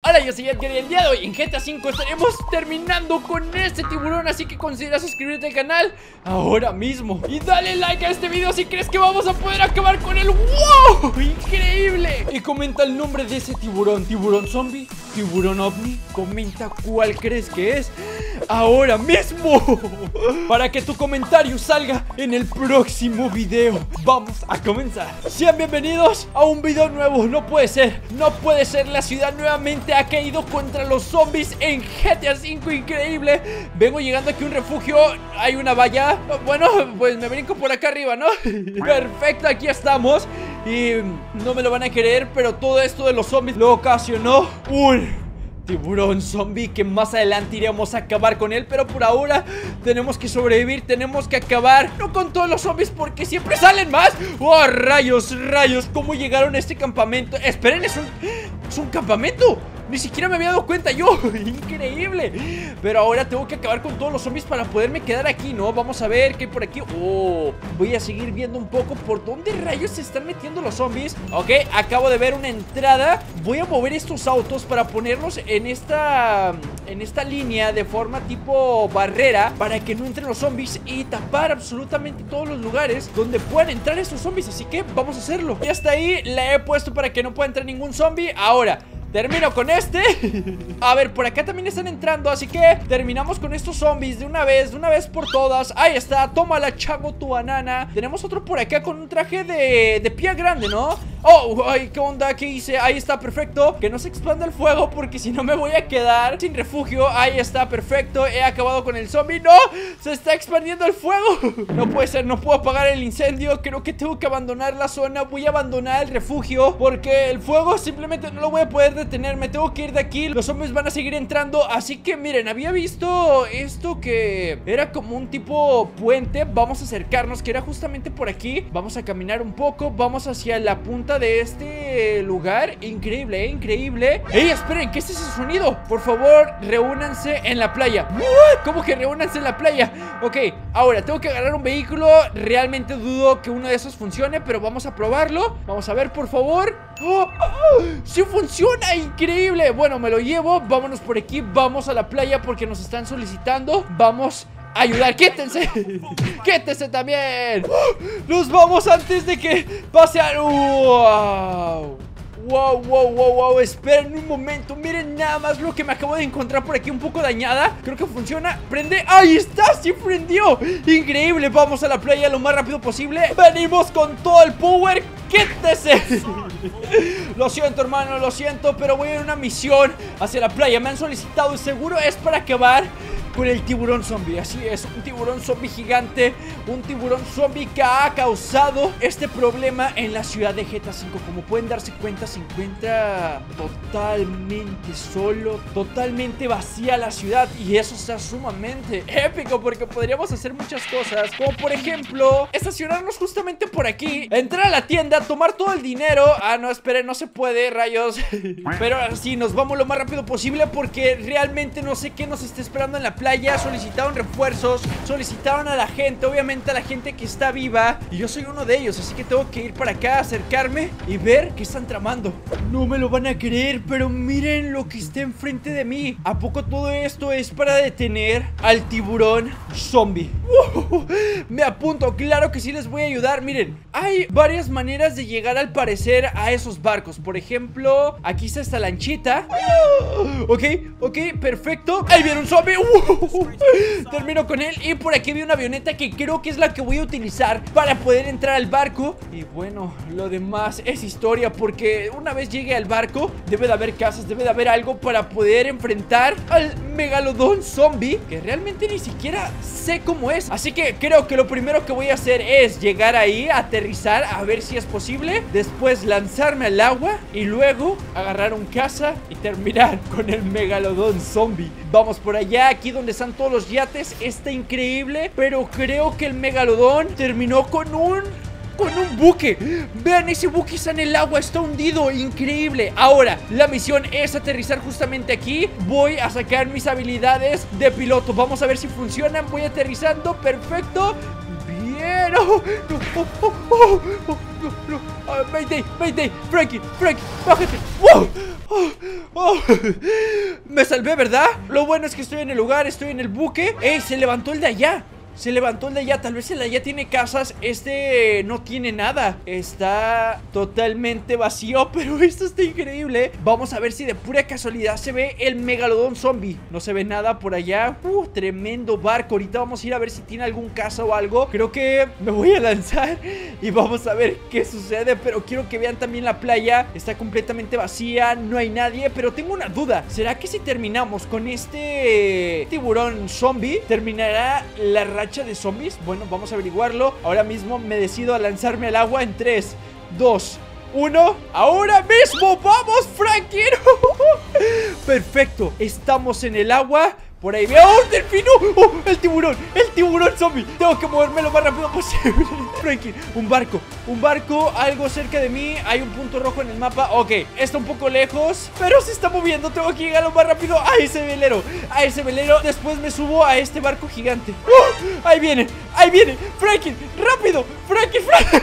Hola, yo soy Edgar y el día de hoy en GTA V estaremos terminando con este tiburón. Así que considera suscribirte al canal ahora mismo y dale like a este video si crees que vamos a poder acabar con él. ¡Wow! ¡Increíble! Y comenta el nombre de ese tiburón. ¿Tiburón zombie? ¿Tiburón ovni? Comenta cuál crees que es ahora mismo para que tu comentario salga en el próximo video. Vamos a comenzar. Sean bienvenidos a un video nuevo. No puede ser, la ciudad nuevamente ha caído contra los zombies en GTA V. Increíble. Vengo llegando aquí a un refugio. Hay una valla. Bueno, pues me brinco por acá arriba, ¿no? Perfecto, aquí estamos. Y no me lo van a creer, pero todo esto de los zombies lo ocasionó un tiburón zombie que más adelante iremos a acabar con él. Pero por ahora tenemos que sobrevivir. Tenemos que acabar, no con todos los zombies, porque siempre salen más. ¡Oh, rayos! ¿Cómo llegaron a este campamento? Esperen, es un campamento. Ni siquiera me había dado cuenta yo. Increíble. Pero ahora tengo que acabar con todos los zombies para poderme quedar aquí, ¿no? Vamos a ver qué hay por aquí. Oh, voy a seguir viendo un poco por dónde rayos se están metiendo los zombies. Ok, acabo de ver una entrada. Voy a mover estos autos para ponerlos en esta línea de forma tipo barrera, para que no entren los zombies y tapar absolutamente todos los lugares donde puedan entrar estos zombies. Así que vamos a hacerlo. Y hasta ahí la he puesto para que no pueda entrar ningún zombie. Ahora termino con este. A ver, por acá también están entrando, así que terminamos con estos zombies de una vez por todas. Ahí está, tómala, chago, tu banana. Tenemos otro por acá con un traje de pie grande, ¿no? Oh, ay, ¿qué onda? ¿Qué hice? Ahí está, perfecto. Que no se expanda el fuego, porque si no me voy a quedar sin refugio. Ahí está, perfecto. He acabado con el zombie. ¡No! Se está expandiendo el fuego. No puede ser, no puedo apagar el incendio. Creo que tengo que abandonar la zona. Voy a abandonar el refugio, porque el fuego simplemente no lo voy a poder detener. Me tengo que ir de aquí. Los zombies van a seguir entrando. Así que miren, había visto esto que era como un tipo puente. Vamos a acercarnos, que era justamente por aquí. Vamos a caminar un poco. Vamos hacia la punta de este lugar. Increíble, increíble. ¡Ey, esperen! ¿Qué es ese sonido? Por favor, reúnanse en la playa. ¿Cómo que reúnanse en la playa? Ok, ahora tengo que agarrar un vehículo. Realmente dudo que uno de esos funcione, pero vamos a probarlo. Vamos a ver, por favor. ¡Oh! ¡Oh! ¡Sí funciona! ¡Increíble! Bueno, me lo llevo. Vámonos por aquí. Vamos a la playa porque nos están solicitando. Vamos a ayudar. ¡Quítense! ¡Quítense también! ¡Oh! ¡Nos vamos antes de que pase algo! ¡Wow! Wow, esperen un momento. Miren nada más lo que me acabo de encontrar por aquí, un poco dañada. Creo que funciona. Prende. ¡Ahí está! ¡Sí prendió! Increíble. Vamos a la playa lo más rápido posible. Venimos con todo el power. ¡Quítese! Lo siento, hermano, lo siento, pero voy a ir a una misión hacia la playa. Me han solicitado y seguro es para acabar con el tiburón zombie. Así es, un tiburón zombie gigante. Un tiburón zombie que ha causado este problema en la ciudad de GTA V. Como pueden darse cuenta, se encuentra totalmente solo, totalmente vacía la ciudad. Y eso está sumamente épico, porque podríamos hacer muchas cosas, como por ejemplo estacionarnos justamente por aquí, entrar a la tienda, tomar todo el dinero. Ah, no, esperen, no se puede, rayos. Pero sí, nos vamos lo más rápido posible, porque realmente no sé qué nos está esperando en la playa. Solicitaron refuerzos, solicitaron a la gente, obviamente a la gente que está viva, y yo soy uno de ellos, así que tengo que ir para acá, acercarme y ver qué están tramando. No me lo van a creer, pero miren lo que está enfrente de mí. ¿A poco todo esto es para detener al tiburón zombie? Me apunto, claro que sí les voy a ayudar. Miren, hay varias maneras de llegar al parecer a esos barcos. Por ejemplo, aquí está esta lanchita. Ok, perfecto. Ahí viene un zombie. Termino con él. Y por aquí vi una avioneta que creo que es la que voy a utilizar para poder entrar al barco. Y bueno, lo demás es historia, porque una vez llegue al barco debe de haber casas, debe de haber algo para poder enfrentar al megalodón zombie, que realmente ni siquiera sé cómo es. Así que creo que lo primero que voy a hacer es llegar ahí, aterrizar, a ver si es posible, después lanzarme al agua y luego agarrar un caza y terminar con el megalodón zombie. Vamos por allá, aquí donde están todos los yates. Está increíble, pero creo que el megalodón terminó con un buque. Vean, ese buque está en el agua, está hundido. Increíble. Ahora, la misión es aterrizar justamente aquí. Voy a sacar mis habilidades de piloto. Vamos a ver si funcionan. Voy aterrizando, perfecto. Bien, no, no, no. Mayday, Mayday, Frankie, bájate. ¡Wow! Me salvé, ¿verdad? Lo bueno es que estoy en el lugar, estoy en el buque. ¡Ey! Se levantó el de allá. Se levantó el de allá, tal vez el de allá tiene casas. Este no tiene nada. Está totalmente vacío, pero esto está increíble. Vamos a ver si de pura casualidad se ve el megalodón zombie. No se ve nada por allá. Tremendo barco. Ahorita vamos a ir a ver si tiene algún casa o algo. Creo que me voy a lanzar y vamos a ver qué sucede. Pero quiero que vean también la playa. Está completamente vacía, no hay nadie. Pero tengo una duda, ¿será que si terminamos con este tiburón zombie, terminará la racha de zombies? Bueno, vamos a averiguarlo. Ahora mismo me decido a lanzarme al agua en 3, 2, 1. ¡Ahora mismo! ¡Vamos, Frankie! Perfecto, estamos en el agua. Por ahí veo un delfino. ¡Oh! El tiburón zombie. Tengo que moverme lo más rápido posible. Frankie, un barco, algo cerca de mí. Hay un punto rojo en el mapa. Ok, está un poco lejos, pero se está moviendo. Tengo que llegar lo más rápido a ese velero. Después me subo a este barco gigante. Ahí viene, Frankie, rápido. Frankie.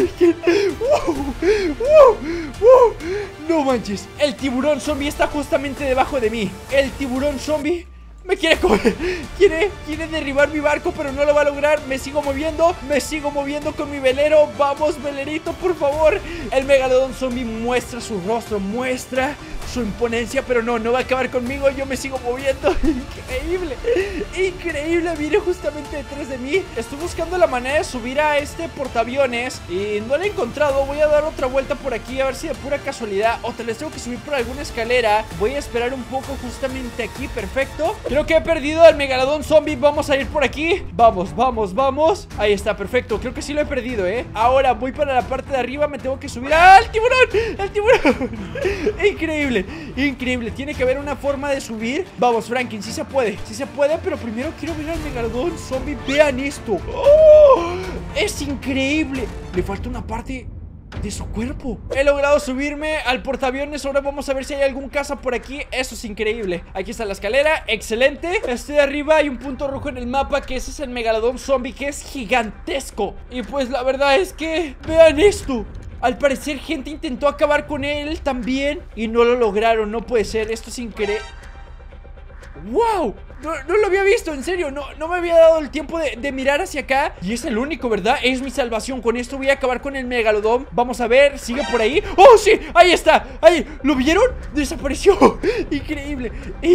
No manches, el tiburón zombie está justamente debajo de mí. El tiburón zombie me quiere comer, quiere derribar mi barco, pero no lo va a lograr. Me sigo moviendo con mi velero. Vamos, velerito, por favor. El megalodón zombie muestra su rostro, muestra su imponencia, pero no va a acabar conmigo. Yo me sigo moviendo. Increíble, viene justamente detrás de mí. Estoy buscando la manera de subir a este portaaviones y no lo he encontrado. Voy a dar otra vuelta por aquí a ver si de pura casualidad, o tal vez tengo que subir por alguna escalera. Voy a esperar un poco justamente aquí. Perfecto, creo que he perdido al megalodón zombie. Vamos a ir por aquí. Vamos. Ahí está, perfecto, creo que sí lo he perdido, Ahora voy para la parte de arriba. Me tengo que subir al tiburón. Increíble, tiene que haber una forma de subir. Vamos, Franklin, sí se puede, pero primero quiero ver al megalodón zombie. Vean esto. Es increíble. Le falta una parte de su cuerpo. He logrado subirme al portaaviones. Ahora vamos a ver si hay algún casa por aquí. Eso es increíble. Aquí está la escalera, excelente. Estoy arriba, hay un punto rojo en el mapa, que ese es el megalodón zombie, que es gigantesco. Y pues la verdad es que vean esto. Al parecer gente intentó acabar con él también y no lo lograron. No puede ser, esto es increíble. ¡Wow! No lo había visto, en serio. No me había dado el tiempo de mirar hacia acá. Y es el único, ¿verdad? Es mi salvación. Con esto voy a acabar con el megalodón. Vamos a ver, sigue por ahí. ¡Oh, sí! Ahí está, ahí, ¿lo vieron? Desapareció. Increíble.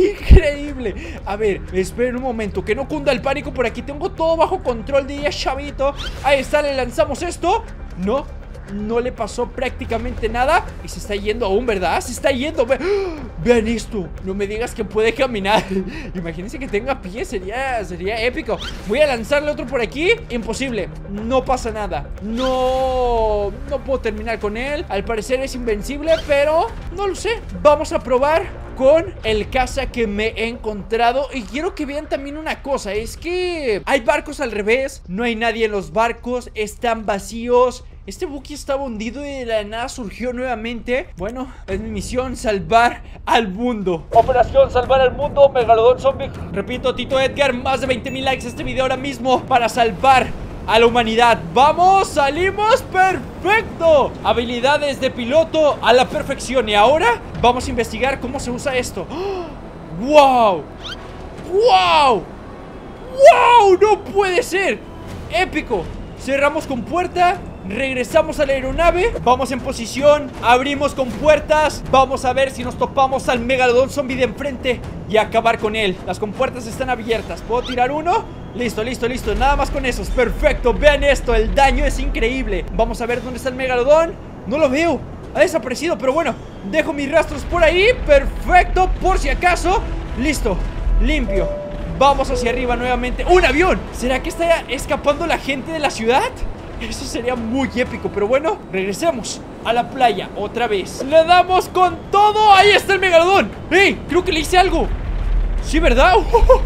A ver, esperen un momento, que no cunda el pánico por aquí. Tengo todo bajo control, diría chavito. Ahí está, le lanzamos esto. No le pasó prácticamente nada. Y se está yendo aún, ¿verdad? Se está yendo. Vean esto. No me digas que puede caminar. Imagínense que tenga pies. Sería épico. Voy a lanzarle otro por aquí. Imposible. No pasa nada. No puedo terminar con él. Al parecer es invencible, pero no lo sé. Vamos a probar con el caza que me he encontrado. Y quiero que vean también una cosa. Es que hay barcos al revés. No hay nadie en los barcos. Están vacíos. Este buque estaba hundido y de la nada surgió nuevamente. Bueno, es mi misión, salvar al mundo. Operación salvar al mundo, megalodón zombie. Repito, Tito Edgar, más de 20,000 likes a este video ahora mismo para salvar a la humanidad. ¡Vamos! ¡Salimos! ¡Perfecto! Habilidades de piloto a la perfección. Y ahora vamos a investigar cómo se usa esto. ¡Wow! ¡Wow! ¡Wow! ¡No puede ser! ¡Épico! Cerramos con puerta. Regresamos a la aeronave. Vamos en posición. Abrimos con puertas. Vamos a ver si nos topamos al megalodón zombie de enfrente y acabar con él. Las compuertas están abiertas. ¿Puedo tirar uno? Listo. Nada más con esos. Perfecto. Vean esto. El daño es increíble. Vamos a ver dónde está el megalodón. No lo veo. Ha desaparecido. Pero bueno, dejo mis rastros por ahí. Perfecto. Por si acaso. Listo. Limpio. Vamos hacia arriba nuevamente. ¡Un avión! ¿Será que está escapando la gente de la ciudad? Eso sería muy épico, pero bueno, regresemos a la playa otra vez. Le damos con todo. Ahí está el megalodón. ¡Ey! Creo que le hice algo. Sí, ¿verdad?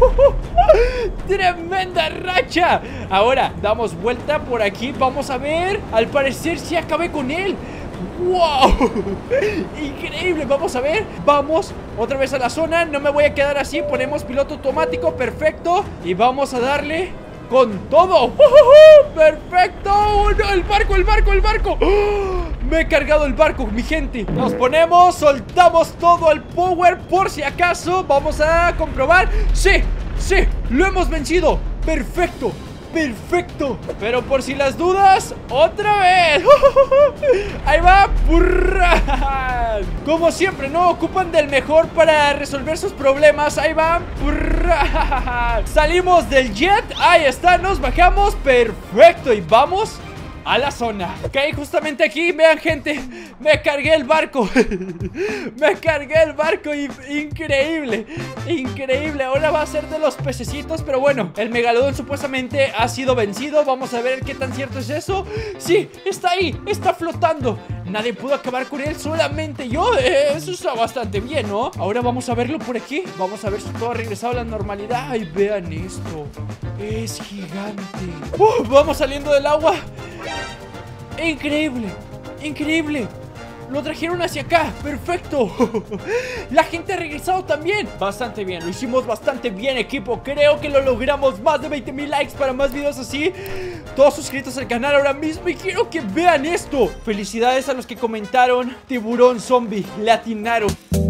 ¡Tremenda racha! Ahora, damos vuelta por aquí. Vamos a ver. Al parecer sí acabé con él. ¡Wow! Increíble, vamos a ver. Vamos otra vez a la zona. No me voy a quedar así. Ponemos piloto automático, perfecto. Y vamos a darle con todo. ¡Perfecto! ¡No, el barco, el barco, el barco! ¡Oh! Me he cargado el barco, mi gente. Nos ponemos, soltamos todo al power por si acaso. Vamos a comprobar. ¡Sí! ¡Sí! ¡Lo hemos vencido! ¡Perfecto! ¡Perfecto! Pero por si las dudas, ¡otra vez! ¡Ahí va! ¡Purra! Como siempre, ¿no? Ocupan del mejor para resolver sus problemas. ¡Ahí va! ¡Purra! Salimos del jet. Ahí está, nos bajamos. ¡Perfecto! Y vamos a la zona. Ok, justamente aquí, vean, gente, me cargué el barco. Me cargué el barco. Increíble, increíble. Ahora va a ser de los pececitos. Pero bueno, el megalodón supuestamente ha sido vencido. Vamos a ver qué tan cierto es eso. Sí, está ahí, está flotando. Nadie pudo acabar con él, solamente yo. Eso está bastante bien, ¿no? Ahora vamos a verlo por aquí. Vamos a ver si todo ha regresado a la normalidad. Ay, vean esto, es gigante. Vamos saliendo del agua. Increíble, increíble. Lo trajeron hacia acá, perfecto. La gente ha regresado también. Bastante bien, lo hicimos bastante bien, equipo. Creo que lo logramos, más de 20,000 likes para más videos así. Todos suscritos al canal ahora mismo. Y quiero que vean esto. Felicidades a los que comentaron tiburón zombie, le atinaron.